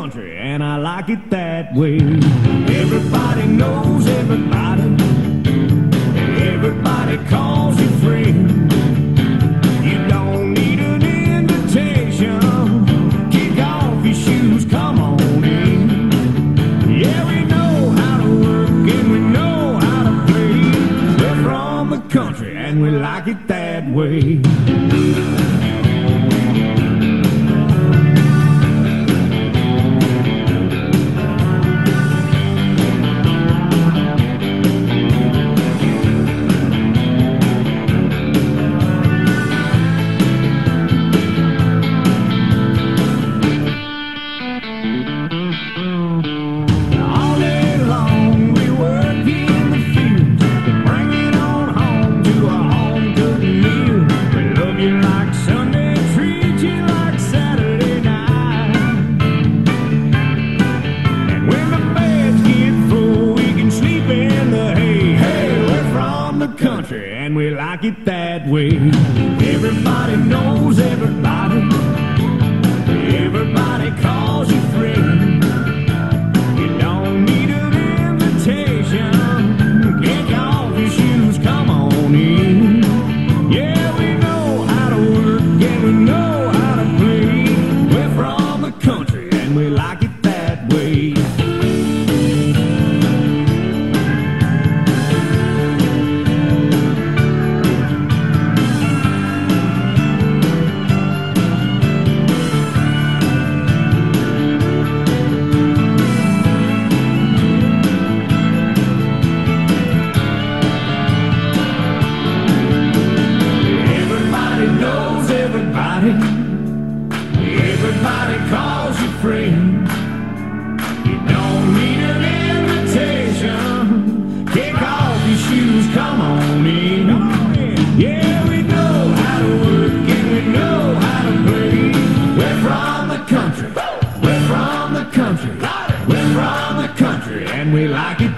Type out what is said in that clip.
country, and I like it that way. Everybody knows everybody. Everybody calls you friend. You don't need an invitation. Kick off your shoes, come on in. Yeah, we know how to work and we know how to play. We're from the country and we like it that way. And we like it that way. Everybody knows everybody. Everybody calls you friend. You don't need an invitation. Kick off your shoes, come on in. Yeah, we know how to work and we know how to play. We're from the country and we like it that way. Everybody calls you friend. You don't need an invitation. Kick off your shoes, come on in. Yeah, we know how to work and we know how to play. We're from the country. We're from the country. We're from the country and we like it